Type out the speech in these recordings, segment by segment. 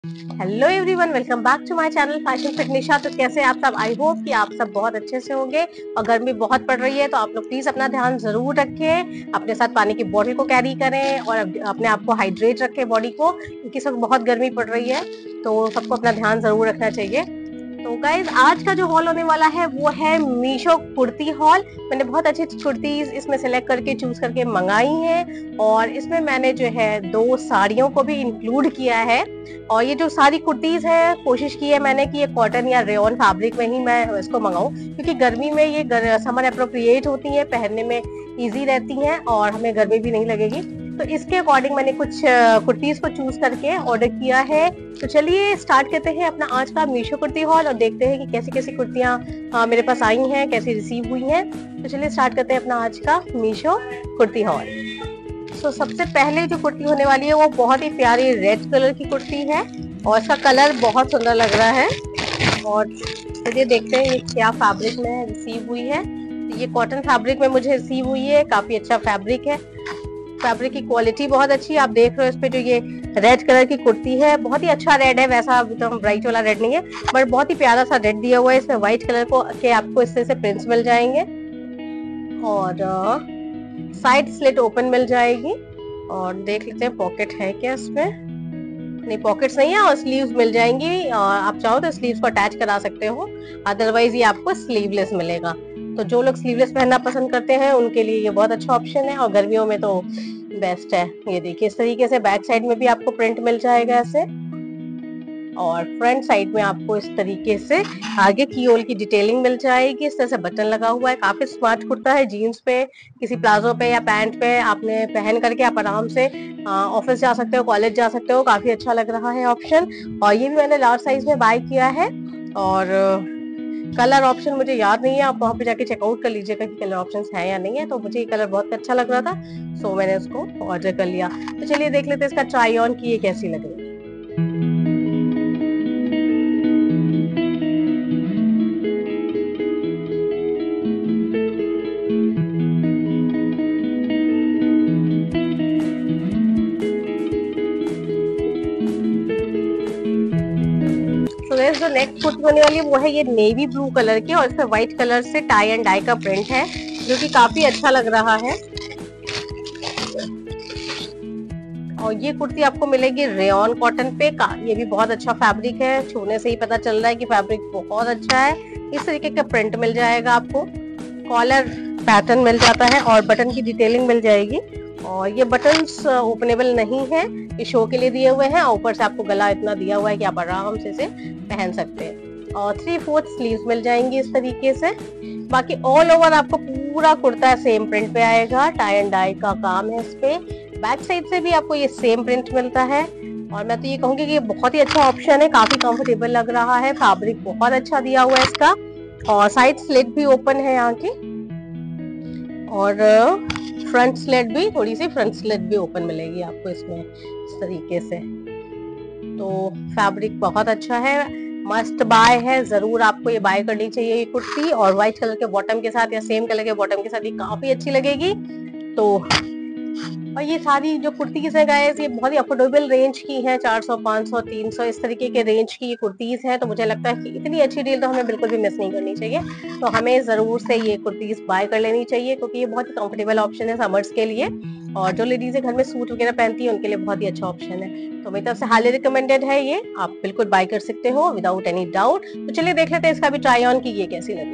Hello everyone, welcome back to my channel fashion fit Nisha. तो कैसे हैं आप सब? आई होप कि आप सब बहुत अच्छे से होंगे। और गर्मी बहुत पड़ रही है तो आप लोग प्लीज अपना ध्यान जरूर रखें, अपने साथ पानी की बोतल को कैरी करें और अपने आप को हाइड्रेट रखें बॉडी को, क्योंकि सब बहुत गर्मी पड़ रही है तो सबको अपना ध्यान जरूर रखना चाहिए। तो गाइज आज का जो हॉल होने वाला है वो है मीशो कुर्ती हॉल। मैंने बहुत अच्छी कुर्तीज इसमें सेलेक्ट करके चूज करके मंगाई हैं और इसमें मैंने जो है 2 साड़ियों को भी इंक्लूड किया है। और ये जो सारी कुर्तीज है कोशिश की है मैंने कि ये कॉटन या रेयन फैब्रिक में ही मैं इसको मंगाऊं, क्योंकि गर्मी में ये समर अप्रोप्रिएट होती है, पहनने में इजी रहती हैं और हमें गर्मी भी नहीं लगेगी। तो इसके अकॉर्डिंग मैंने कुछ कुर्तीज को चूज करके ऑर्डर किया है। तो चलिए स्टार्ट करते हैं अपना आज का मीशो कुर्ती हॉल और देखते हैं कि कैसी कैसी कुर्तियां मेरे पास आई हैं, कैसी रिसीव हुई हैं। तो चलिए स्टार्ट करते हैं अपना आज का मीशो कुर्ती हॉल। तो सबसे पहले जो कुर्ती होने वाली है वो बहुत ही प्यारी रेड कलर की कुर्ती है और इसका कलर बहुत सुंदर लग रहा है। और चलिए देखते हैं ये क्या फैब्रिक में रिसीव हुई है। तो ये कॉटन फैब्रिक में मुझे रिसीव हुई है, काफी अच्छा फैब्रिक है। फैब्रिक की क्वालिटी बहुत अच्छी है। आप देख रहे हो इस पे जो ये रेड कलर की कुर्ती है, बहुत ही अच्छा रेड है, वैसा एकदम ब्राइट वाला रेड नहीं है बट बहुत ही प्यारा सा रेड दिया हुआ है। इसमें व्हाइट कलर को के आपको इस तरह से प्रिंट्स मिल जाएंगे और साइड स्लिट ओपन मिल जाएगी। और देख लेते हैं पॉकेट है क्या इसमें। नहीं, पॉकेट्स नहीं है और स्लीव्स मिल जाएंगी। आप चाहो तो स्लीव्स को अटैच करा सकते हो, अदरवाइज ये आपको स्लीवलेस मिलेगा। तो जो लोग स्लीवलेस पहनना पसंद करते हैं उनके लिए ये बहुत अच्छा ऑप्शन है और गर्मियों में तो बेस्ट है। ये देखिए इस तरीके से बैक साइड में भी आपको प्रिंट मिल जाएगा ऐसे, और फ्रंट साइड में आपको इस तरीके से आगे की ओर की डिटेलिंग मिल जाएगी। इस तरह से बटन लगा हुआ है, काफी स्मार्ट कुर्ता है। जीन्स पे, किसी प्लाजो पे या पैंट पे आपने पहन करके आप आराम से ऑफिस जा सकते हो, कॉलेज जा सकते हो। काफी अच्छा लग रहा है ऑप्शन। और ये भी मैंने लार्ज साइज में बाय किया है और कलर ऑप्शन मुझे याद नहीं है, आप वहां पे जाके चेकआउट कर लीजिएगा कि कलर ऑप्शंस है या नहीं है। तो मुझे ये कलर बहुत अच्छा लग रहा था सो मैंने उसको ऑर्डर कर लिया। तो चलिए देख लेते हैं इसका ट्राई ऑन की ये कैसी लग रही है। जो नेक्स्ट कुर्ती होने वाली है वो है ये नेवी ब्लू कलर की और इसमें व्हाइट कलर से टाई एंड डाई का प्रिंट है, जो कि काफी अच्छा लग रहा है। और ये कुर्ती आपको मिलेगी रेयन कॉटन पे का। ये भी बहुत अच्छा फैब्रिक है, छूने से ही पता चल रहा है कि फैब्रिक बहुत अच्छा है। इस तरीके का प्रिंट मिल जाएगा आपको, कॉलर पैटर्न मिल जाता है और बटन की डिटेलिंग मिल जाएगी। और ये बटन्स ओपनेबल नहीं है, ये शो के लिए दिए हुए हैं और ऊपर से आपको गला इतना दिया हुआ है कि आप आराम से इसे पहन सकते हैं। और 3/4 स्लीव्स मिल जाएंगी इस तरीके से। बाकी ऑल ओवर आपको पूरा कुर्ता सेम प्रिंट पे आएगा, टाई एंड डाई का काम है इस पे। बैक साइड से भी आपको ये सेम प्रिंट मिलता है और मैं तो ये कहूंगी कि ये बहुत ही अच्छा ऑप्शन है, काफी कंफर्टेबल लग रहा है। फैब्रिक बहुत अच्छा दिया हुआ है इसका और साइड स्लिट भी ओपन है यहाँ की और फ्रंट स्लिट भी, थोड़ी सी फ्रंट स्लिट भी ओपन मिलेगी आपको इसमें इस तरीके से। तो फैब्रिक बहुत अच्छा है, मस्ट बाय है, जरूर आपको ये बाय करनी चाहिए ये कुर्ती। और व्हाइट कलर के बॉटम के साथ या सेम कलर के बॉटम के साथ ये काफी अच्छी लगेगी। तो और ये सारी जो कुर्तीज है गाइस ये बहुत ही अफोर्डेबल रेंज की है, 400, 500, 300 इस तरीके के रेंज की ये कुर्तीज है। तो मुझे लगता है कि इतनी अच्छी डील तो हमें बिल्कुल भी मिस नहीं करनी चाहिए। तो हमें जरूर से ये कुर्तीज बाय कर लेनी चाहिए, क्योंकि ये बहुत ही कंफर्टेबल ऑप्शन है समर्स के लिए और जो लेडीज घर में सूट वगैरह पहनती है उनके लिए बहुत ही अच्छा ऑप्शन है। तो मेरी तरफ से हाईली रिकमेंडेड है, ये आप बिल्कुल बाय कर सकते हो विदाउट एनी डाउट। तो चलिए देख लेते हैं इसका भी ट्राई ऑन की ये कैसी लगेगी।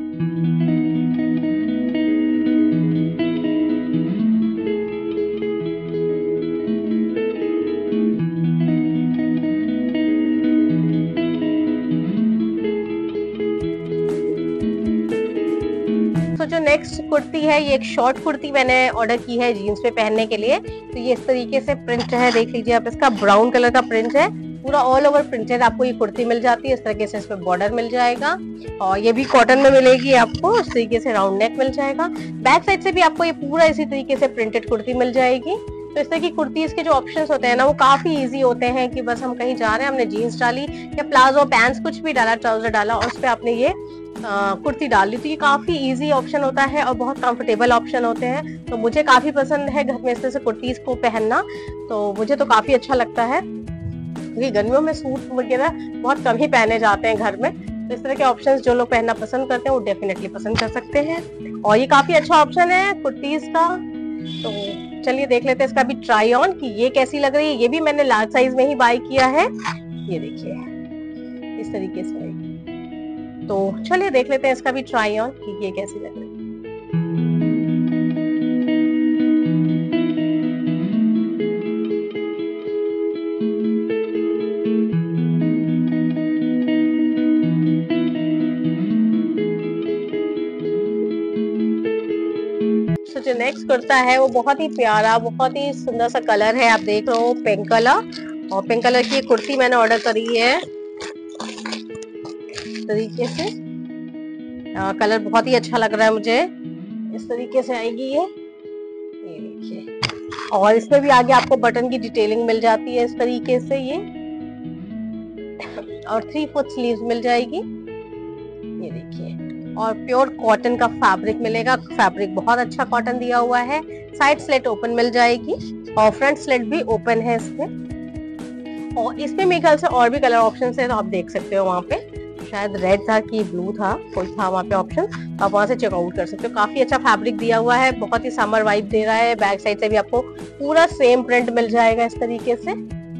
तो जो नेक्स्ट कुर्ती है ये एक शॉर्ट कुर्ती मैंने ऑर्डर की है जीन्स पे पहनने के लिए। तो ये इस तरीके से प्रिंट है, देख लीजिए आप, इसका ब्राउन कलर का प्रिंट है, पूरा ऑल ओवर प्रिंटेड आपको ये कुर्ती मिल जाती है। इस तरीके से इसमें बॉर्डर मिल जाएगा और ये भी कॉटन में मिलेगी आपको। इस तरीके से राउंड नेक मिल जाएगा। बैक साइड से भी आपको ये पूरा इसी तरीके से प्रिंटेड कुर्ती मिल जाएगी। तो इस तरह की कुर्तीज के जो ऑप्शंस होते हैं ना वो काफी इजी होते हैं कि बस हम कहीं जा रहे हैं, हमने जीन्स डाली या प्लाजो पैंट्स कुछ भी डाला, ट्राउजर डाला और उस पर आपने ये कुर्ती डाल ली, तो ये काफी इजी ऑप्शन होता है और बहुत कंफर्टेबल ऑप्शन होते हैं। तो मुझे काफी पसंद है घर में इस तरह से कुर्तीज को पहनना, तो मुझे तो काफी अच्छा लगता है। क्योंकि गर्मियों में सूट वगैरह बहुत कम ही पहने जाते हैं घर में, तो इस तरह के ऑप्शंस जो लोग पहनना पसंद करते हैं वो डेफिनेटली पसंद कर सकते हैं। और ये काफी अच्छा ऑप्शन है कुर्तीज का। तो चलिए देख लेते हैं इसका भी ट्राई ऑन कि ये कैसी लग रही है। ये भी मैंने लार्ज साइज में ही बाय किया है, ये देखिए इस तरीके से। तो चलिए देख लेते हैं इसका भी ट्राई ऑन कि ये कैसी लग रही है। तो जो नेक्स्ट कुर्ता है वो बहुत ही प्यारा, बहुत ही सुंदर सा कलर है, आप देख रहे हो पिंक कलर। और पिंक कलर की कुर्ती मैंने ऑर्डर करी है इस तरीके से। कलर बहुत ही अच्छा लग रहा है मुझे, इस तरीके से आएगी ये देखिए। और इसमें भी आगे आपको बटन की डिटेलिंग मिल जाती है इस तरीके से ये, और 3/4 स्लीव्स मिल जाएगी, ये देखिए। और प्योर कॉटन का फैब्रिक मिलेगा, फैब्रिक बहुत अच्छा कॉटन दिया हुआ है। साइड स्लिट ओपन मिल जाएगी और फ्रंट स्लिट भी ओपन है इसमें। और इसमें मेरे ख्याल से और भी कलर ऑप्शन है, तो आप देख सकते हो। वहाँ पे शायद रेड था कि ब्लू था, कोई था वहाँ पे ऑप्शन, तो आप वहाँ से चेकआउट कर सकते हो। काफी अच्छा फैब्रिक दिया हुआ है, बहुत ही समर वाइब दे रहा है। बैक साइड से भी आपको पूरा सेम प्रिंट मिल जाएगा इस तरीके से।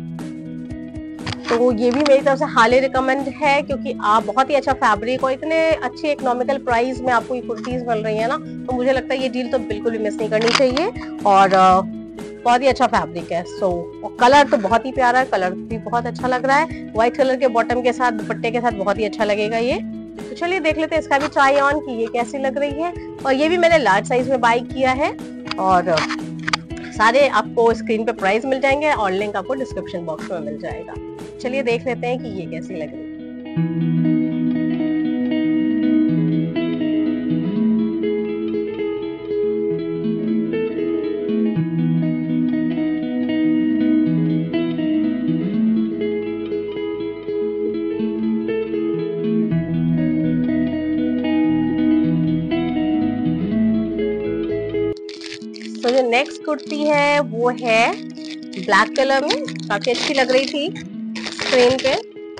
तो ये भी मेरी तरफ से हाईली रिकमेंड है, क्योंकि आप बहुत ही अच्छा फैब्रिक और इतने अच्छे इकोनॉमिकल प्राइस में आपको ये कुर्तीज मिल रही है ना, तो मुझे लगता है ये डील तो बिल्कुल भी मिस नहीं करनी चाहिए। और बहुत ही अच्छा फैब्रिक है। और कलर तो बहुत ही प्यारा है, कलर भी बहुत अच्छा लग रहा है। व्हाइट कलर के बॉटम के साथ, दुपट्टे के साथ बहुत ही अच्छा लगेगा ये। तो चलिए देख लेते हैं इसका भी ट्राई ऑन कि ये कैसी लग रही है। और ये भी मैंने लार्ज साइज में बाय किया है, और सारे आपको स्क्रीन पे प्राइस मिल जाएंगे और लिंक आपको डिस्क्रिप्शन बॉक्स में मिल जाएगा। चलिए देख लेते हैं कि ये कैसी लग रही है। तो जो नेक्स्ट कुर्ती है वो है ब्लैक कलर में, काफी अच्छी लग रही थी स्क्रीन पे।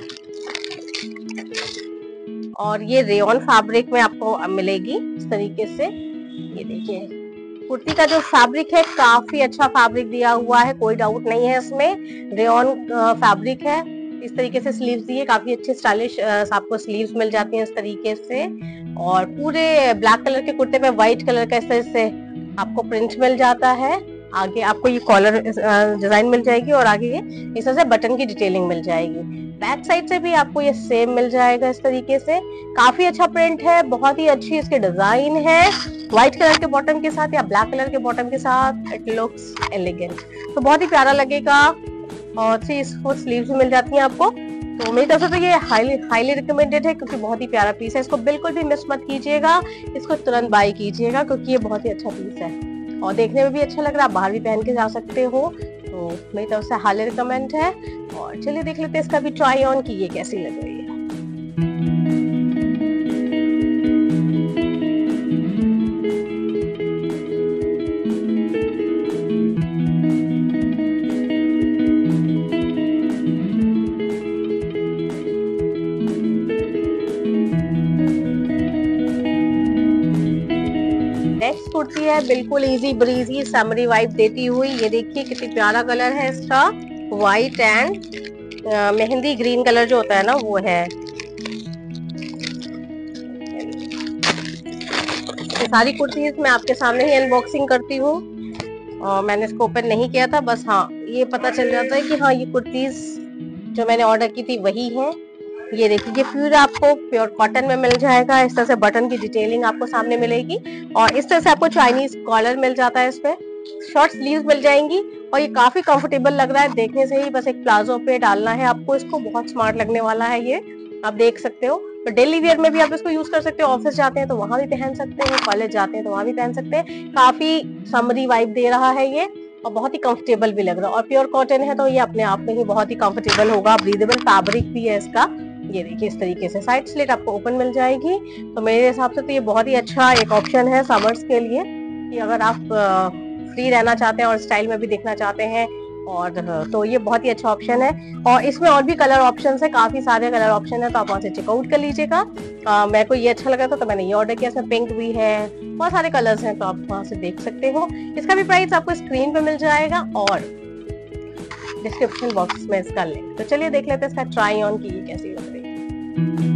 और ये रेयन फैब्रिक में आपको मिलेगी इस तरीके से, ये देखिए। कुर्ती का जो फैब्रिक है काफी अच्छा फैब्रिक दिया हुआ है, कोई डाउट नहीं है इसमें। रेयन फैब्रिक है, इस तरीके से स्लीव्स दिए, काफी अच्छे स्टाइलिश आपको स्लीव्स मिल जाती हैं इस तरीके से। और पूरे ब्लैक कलर के कुर्ते में व्हाइट कलर का इस तरह से आपको प्रिंट मिल जाता है। आगे आपको ये कॉलर डिजाइन मिल जाएगी और आगे ये इस तरह से बटन की डिटेलिंग मिल जाएगी। बैक साइड से भी आपको ये सेम मिल जाएगा इस तरीके से। काफी अच्छा प्रिंट है, बहुत ही अच्छी इसके डिजाइन है। व्हाइट कलर के बॉटम के साथ या ब्लैक कलर के बॉटम के साथ इट लुक्स एलिगेंट, तो बहुत ही प्यारा लगेगा। और 3/4 स्लीव्स भी मिल जाती हैं आपको। तो मेरी तरफ से तो ये हाईली रिकमेंडेड है, क्योंकि बहुत ही प्यारा पीस है। इसको बिल्कुल भी मिस मत कीजिएगा, इसको तुरंत बाय कीजिएगा, क्योंकि ये बहुत ही अच्छा पीस है और देखने में भी अच्छा लग रहा है। आप बाहर भी पहन के जा सकते हो, तो मेरी तरफ से हाईली रिकमेंड है। और चलिए देख लेते हैं इसका भी ट्राई ऑन कि ये कैसी लग रही है। नेक्स्ट कुर्ती है बिल्कुल इजी ब्रीजी समरी वाइब देती हुई, ये देखिए कितनी प्यारा कलर है इसका, white and mehndi green colour जो होता है ना वो है। ये सारी कुर्तीज मैं आपके सामने ही अनबॉक्सिंग करती हूँ, और मैंने इसको ओपन नहीं किया था, बस हाँ ये पता चल जाता है कि हाँ ये कुर्तीज जो मैंने ऑर्डर की थी वही है। ये देखिए, ये प्योर आपको प्योर कॉटन में मिल जाएगा। इस तरह से बटन की डिटेलिंग आपको सामने मिलेगी, और इस तरह से आपको चाइनीज कॉलर मिल जाता है। इसमें शॉर्ट स्लीव्स मिल जाएंगी, और ये काफी कंफर्टेबल लग रहा है देखने से ही। बस एक प्लाजो पे डालना है आपको इसको, बहुत स्मार्ट लगने वाला है ये, आप देख सकते हो। तो डेली वियर में भी आप इसको यूज कर सकते हो, ऑफिस जाते हैं तो वहां भी पहन सकते हैं, कॉलेज जाते हैं तो वहां भी पहन सकते हैं। काफी समरी वाइब दे रहा है ये, और बहुत ही कंफर्टेबल भी लग रहा है। और प्योर कॉटन है तो ये अपने आप में ही बहुत ही कंफर्टेबल होगा। ब्रीदेबल फैब्रिक भी है इसका, ये देखिए इस तरीके से। साइड स्लिट आपको ओपन मिल जाएगी, तो मेरे हिसाब से तो ये बहुत ही अच्छा एक ऑप्शन है समर्स के लिए, कि अगर आप फ्री रहना चाहते हैं और स्टाइल में भी दिखना चाहते हैं, और तो ये बहुत ही अच्छा ऑप्शन है। और इसमें और भी कलर ऑप्शन है, काफी सारे कलर ऑप्शन है, तो आप वहां से चेकआउट कर लीजिएगा। मेरे को ये अच्छा लगा था तो मैंने ये ऑर्डर किया। इसमें पिंक भी है, बहुत सारे कलर्स हैं, तो आप वहां से देख सकते हो। इसका भी प्राइस आपको स्क्रीन पे मिल जाएगा और डिस्क्रिप्शन बॉक्स में इसका लिंक। तो चलिए देख लेते हैं इसका ट्राई ऑन की ये कैसी लग रही है।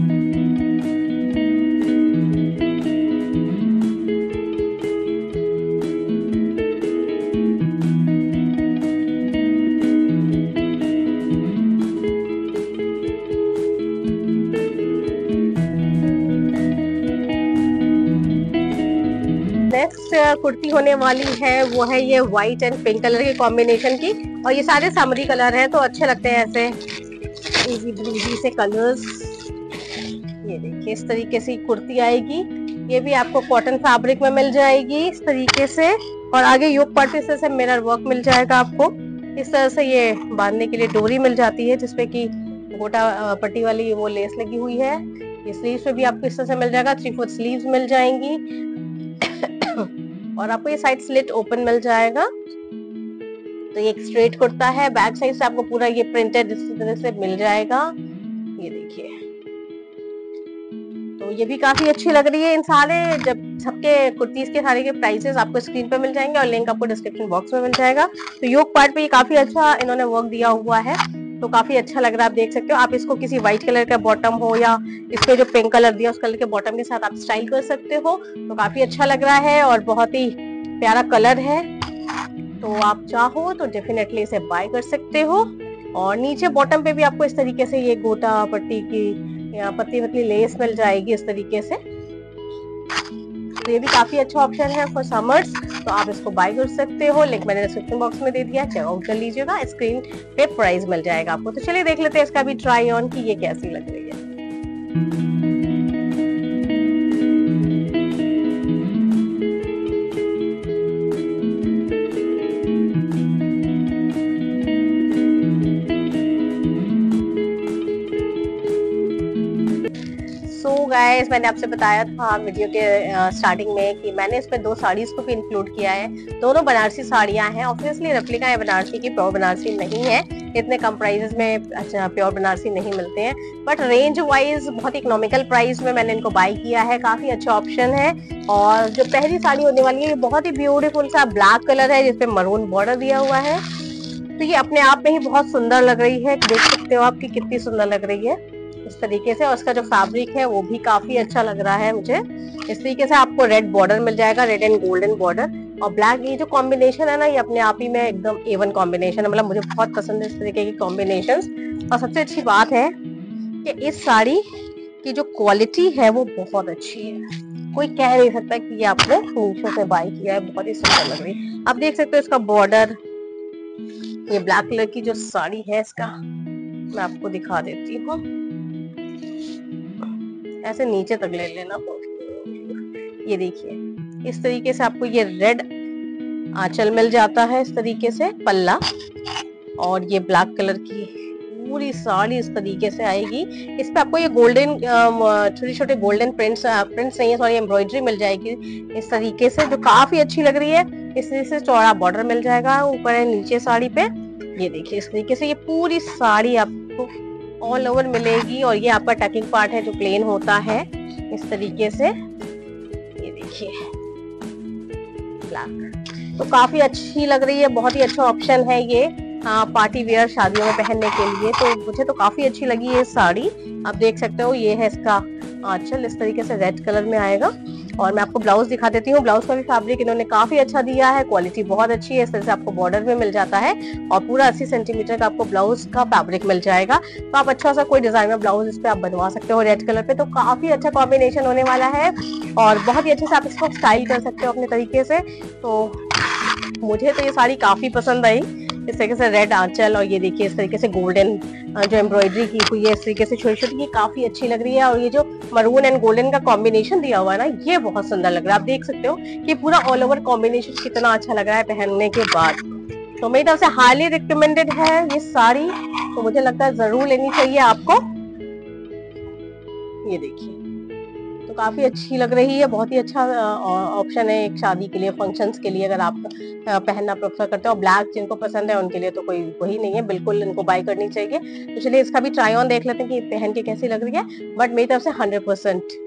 नेक्स्ट कुर्ती होने वाली है वो है ये व्हाइट एंड पिंक कलर के कॉम्बिनेशन की, और ये सारे सामरी कलर हैं तो अच्छे लगते हैं ऐसे इजी ब्रीजी से कलर्स। ये देखिए इस तरीके से कुर्ती आएगी। ये भी आपको कॉटन फैब्रिक में मिल जाएगी इस तरीके से, और आगे योक पार्ट पे इस तरह से मिरर वर्क मिल जाएगा आपको। इस तरह से ये बांधने के लिए डोरी मिल जाती है जिसपे की गोटा पट्टी वाली वो लेस लगी हुई है। ये स्लीव्स में भी आपको इस तरह से मिल जाएगा, 3/4 स्लीव्स मिल जाएंगी और आपको ये साइड स्लिट ओपन मिल जाएगा। तो ये एक स्ट्रेट कुर्ता है, बैक साइड से आपको पूरा ये प्रिंटेड इस तरह से मिल जाएगा। ये देखिए, तो ये भी काफी अच्छी लग रही है। इन सारे जब सबके कुर्तीज के सारे के प्राइसेस आपको स्क्रीन पे मिल जाएंगे और लिंक आपको डिस्क्रिप्शन बॉक्स में मिल जाएगा। तो योक पार्ट पे ये काफी अच्छा इन्होंने वर्क दिया हुआ है, तो काफी अच्छा लग रहा है। आप देख सकते हो, आप इसको किसी व्हाइट कलर का बॉटम हो या इसमें जो पिंक कलर दिया उस कलर के बॉटम के साथ आप स्टाइल कर सकते हो, तो काफी अच्छा लग रहा है और बहुत ही प्यारा कलर है। तो आप चाहो तो डेफिनेटली इसे बाय कर सकते हो। और नीचे बॉटम पे भी आपको इस तरीके से ये गोटा पट्टी की या पतली पतली लेस मिल जाएगी इस तरीके से। तो ये भी काफी अच्छा ऑप्शन है फॉर समर्स, तो आप इसको बाय कर सकते हो। लिंक मैंने डिस्क्रिप्शन बॉक्स में दे दिया, चेकआउट कर लीजिएगा, स्क्रीन पे प्राइस मिल जाएगा आपको। तो चलिए देख लेते हैं इसका भी ट्राई ऑन की ये कैसी लग रही है। गाइस, मैंने आपसे बताया था वीडियो के स्टार्टिंग में कि मैंने इसमें 2 साड़ीज को भी इंक्लूड किया है। दोनों बनारसी साड़ियां हैं, ऑब्वियसली रेप्लिका है बनारसी की, प्योर बनारसी नहीं है। इतने कम प्राइसेस में अच्छा प्योर बनारसी नहीं मिलते हैं, बट रेंज वाइज बहुत इकोनॉमिकल प्राइस में मैंने इनको बाय किया है। काफी अच्छा ऑप्शन है। और जो पहली साड़ी होने वाली है ये बहुत ही ब्यूटीफुल सा ब्लैक कलर है जिसपे मरून बॉर्डर दिया हुआ है। तो ये अपने आप में ही बहुत सुंदर लग रही है, देख सकते हो आप कि कितनी सुंदर लग रही है इस तरीके से। और उसका जो फैब्रिक है वो भी काफी अच्छा लग रहा है मुझे। इस तरीके से आपको रेड बॉर्डर मिल जाएगा, रेड एंड गोल्डन बॉर्डर और ब्लैक। ये जो कॉम्बिनेशन है ना, ये अपने आप ही में एकदम A1 कॉम्बिनेशन है, मतलब मुझे बहुत पसंद है इस तरीके की कॉम्बिनेशंस। और सबसे अच्छी बात है कि इस साड़ी की जो क्वालिटी है वो बहुत अच्छी है। कोई कह नहीं सकता कि ये आपने मीशो से बाय किया है, बहुत ही सुंदर लग रही है। आप देख सकते हो इसका बॉर्डर, ये ब्लैक कलर की जो साड़ी है इसका मैं आपको दिखा देती हूँ। ऐसे नीचे तक ले लेना। ये देखिए इस तरीके से आपको ये रेड आंचल मिल जाता है, इस तरीके से पल्ला, और ये ब्लैक कलर की पूरी साड़ी इस तरीके से आएगी। इस पे आपको ये गोल्डन छोटे छोटे गोल्डन प्रिंट्स नहीं है सॉरी एम्ब्रॉयडरी मिल जाएगी इस तरीके से, जो काफी अच्छी लग रही है। इस तरीके से चौड़ा बॉर्डर मिल जाएगा ऊपर है नीचे साड़ी पे। ये देखिए इस तरीके से ये पूरी साड़ी आपको ऑल ओवर मिलेगी। और ये आपका टकिंग पार्ट है जो प्लेन होता है इस तरीके से। ये देखिए ब्लैक, तो काफी अच्छी लग रही है, बहुत ही अच्छा ऑप्शन है ये पार्टी वेयर शादियों में पहनने के लिए। तो मुझे तो काफी अच्छी लगी ये साड़ी। आप देख सकते हो ये है इसका आंचल, इस तरीके से रेड कलर में आएगा। और मैं आपको ब्लाउज दिखा देती हूँ। ब्लाउज का भी फैब्रिक इन्होंने काफी अच्छा दिया है, क्वालिटी बहुत अच्छी है। इस तरह से आपको बॉर्डर में मिल जाता है और पूरा 80 सेंटीमीटर का आपको ब्लाउज का फैब्रिक मिल जाएगा। तो आप अच्छा सा कोई डिजाइनर ब्लाउज इस पे आप बनवा सकते हो रेड कलर पे। तो काफी अच्छा कॉम्बिनेशन होने वाला है और बहुत ही अच्छे से आप इसको स्टाइल कर सकते हो अपने तरीके से। तो मुझे तो ये साड़ी काफी पसंद आई। इस तरीके से रेड आंचल और ये देखिए इस तरीके से गोल्डन जो एम्ब्रॉयडरी की हुई है इस तरीके से छोटी छोटी, ये काफी अच्छी लग रही है। और ये जो मरून एंड गोल्डन का कॉम्बिनेशन दिया हुआ है ना, ये बहुत सुंदर लग रहा है। आप देख सकते हो कि पूरा ऑल ओवर कॉम्बिनेशन कितना अच्छा लग रहा है पहनने के बाद। तो मेरी तरफ से हाईली रिकमेंडेड है ये साड़ी, तो मुझे लगता है जरूर लेनी चाहिए आपको। ये देखिए तो काफी अच्छी लग रही है, बहुत ही अच्छा ऑप्शन है एक शादी के लिए, फंक्शंस के लिए अगर आप पहनना प्रेफर करते हो। ब्लैक जिनको पसंद है उनके लिए तो कोई वही नहीं है, बिल्कुल इनको बाय करनी चाहिए। तो चलिए इसका भी ट्राई ऑन देख लेते हैं कि पहन के कैसी लग रही है, बट मेरी तरफ से 100%।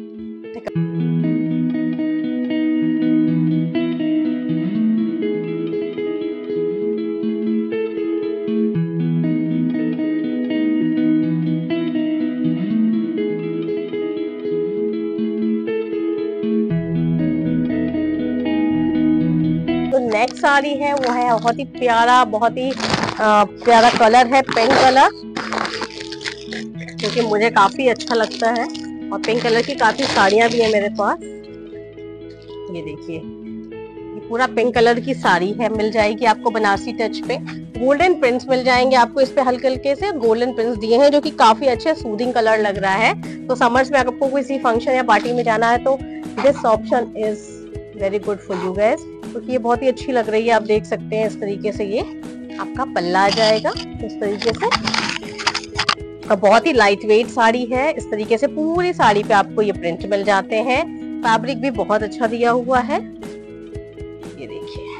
नेक्स्ट साड़ी है वो है बहुत ही प्यारा, बहुत ही प्यारा कलर है, पिंक कलर, क्योंकि मुझे काफी अच्छा लगता है। और पिंक कलर की काफी साड़ियां भी है मेरे पास। ये देखिए, ये पूरा पिंक कलर की साड़ी है, मिल जाएगी आपको बनारसी टच पे। गोल्डन प्रिंट्स मिल जाएंगे आपको इस पे, हल्के हल्के से गोल्डन प्रिंट्स दिए हैं जो कि काफी अच्छे सूदिंग कलर लग रहा है। तो समर्स में आपको किसी फंक्शन या पार्टी में जाना है तो this option is very good for you guys, क्योंकि ये बहुत ही अच्छी लग रही है। आप देख सकते हैं इस तरीके से ये आपका पल्ला आ जाएगा इस तरीके से, और बहुत ही लाइट वेट साड़ी है। इस तरीके से पूरी साड़ी पे आपको ये प्रिंट मिल जाते हैं। फैब्रिक भी बहुत अच्छा दिया हुआ है, ये देखिए।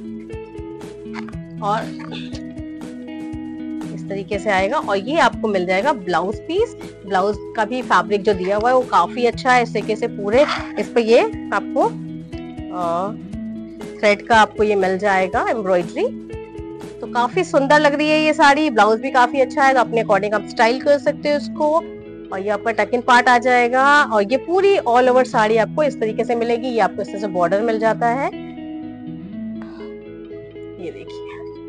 और इस तरीके से आएगा, और ये आपको मिल जाएगा ब्लाउज पीस। ब्लाउज का भी फैब्रिक जो दिया हुआ है वो काफी अच्छा है। इस तरीके से पूरे इस पे ये आपको थ्रेड का आपको ये मिल जाएगा एम्ब्रॉयडरी। तो काफी सुंदर लग रही है ये साड़ी। ब्लाउज भी काफी अच्छा है, तो अपने अकॉर्डिंग आप स्टाइल कर सकते हो इसको। और ये आपका टक इन पार्ट आ जाएगा, और ये पूरी ऑल ओवर साड़ी आपको इस तरीके से मिलेगी। ये आपको इस तरह से बॉर्डर मिल जाता है, ये देखिए।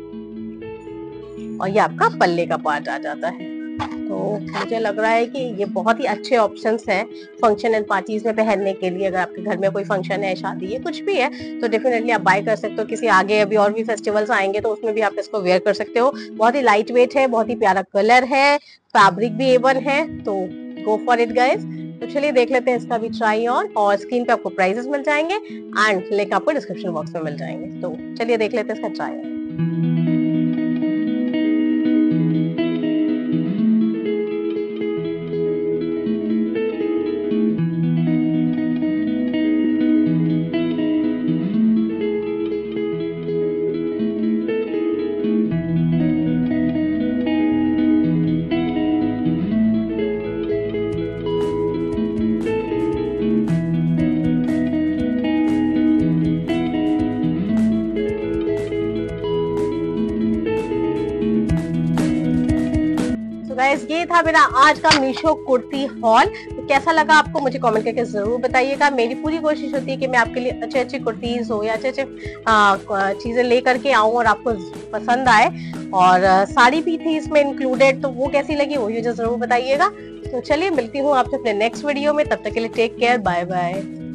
और ये आपका पल्ले का पार्ट आ जाता है। तो मुझे लग रहा है कि ये बहुत ही अच्छे ऑप्शंस हैं फंक्शन एंड पार्टीज में पहनने के लिए। अगर आपके घर में कोई फंक्शन है, शादी है, कुछ भी है, तो डेफिनेटली आप बाय कर सकते हो। किसी आगे अभी और भी फेस्टिवल्स आएंगे तो उसमें भी आप इसको वेयर कर सकते हो। बहुत ही लाइट वेट है, बहुत ही प्यारा कलर है, फैब्रिक भी A1 है, तो गो फॉर इट गाइस। तो चलिए देख लेते हैं इसका भी ट्राई ऑन, और स्क्रीन पे आपको प्राइसेस मिल जाएंगे एंड लिंक आपको डिस्क्रिप्शन बॉक्स में मिल जाएंगे। तो चलिए देख लेते हैं इसका ट्राई ऑन। गाइस ये था मेरा आज का मीशो कुर्ती हॉल। तो कैसा लगा आपको मुझे कमेंट करके जरूर बताइएगा। मेरी पूरी कोशिश होती है कि मैं आपके लिए अच्छे अच्छे कुर्तीज हो या अच्छे अच्छे चीजें लेकर के आऊं और आपको पसंद आए। और साड़ी भी थी इसमें इंक्लूडेड, तो वो कैसी लगी वो मुझे जरूर बताइएगा। तो चलिए मिलती हूँ आपसे अपने नेक्स्ट वीडियो में, तब तक के लिए टेक केयर, बाय बाय।